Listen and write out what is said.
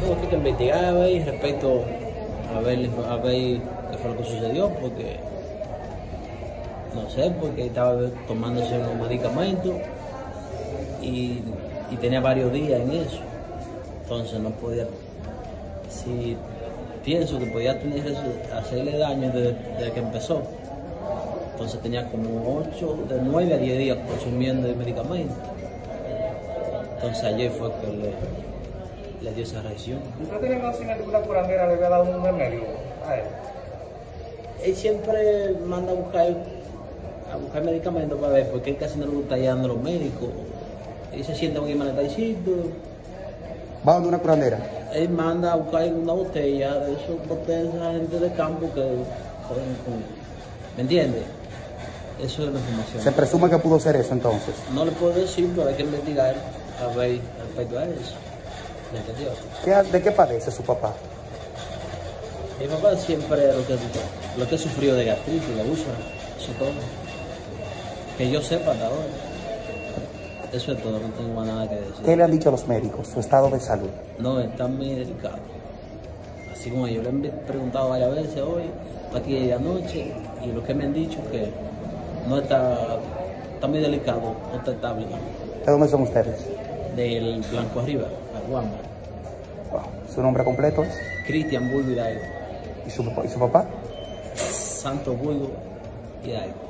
tuve que investigar respecto a ver qué fue lo que sucedió, porque no sé, porque estaba tomándose unos medicamentos y tenía varios días en eso. Entonces no podía, si pienso que podía hacerle daño desde que empezó. Entonces tenía como 9 a 10 días consumiendo el medicamento. Entonces ayer fue que le dio esa reacción. ¿Usted tenía conocimiento que una curandera le había dado un remedio a él? Él siempre manda a buscar medicamentos para ver, porque él casi no le gusta ir a los médicos. Él se sienta muy maletacito. ¿Va donde una curandera? Él manda a buscar una botella de esos botellas de gente de campo que joden con. ¿Me entiendes? Eso es la información. ¿Se presume que pudo ser eso entonces? No le puedo decir, pero hay que investigar a ver respecto a eso. ¿Me entendió? ¿De qué padece su papá? Mi papá siempre lo que sufrió de gastritis, de úlcera, eso es todo. Que yo sepa hasta ahora. Eso es todo, no tengo más nada que decir. ¿Qué le han dicho a los médicos, su estado de salud? No, está muy delicado. Así como yo le he preguntado varias veces hoy, aquí y anoche, y lo que me han dicho es que no está muy delicado, no está estable. ¿De dónde son ustedes? Del Blanco Arriba, Aguamba. Wow. ¿Su nombre completo es? Cristian Burgo Hidalgo. ¿Y su papá? Santo Burgo Hidalgo.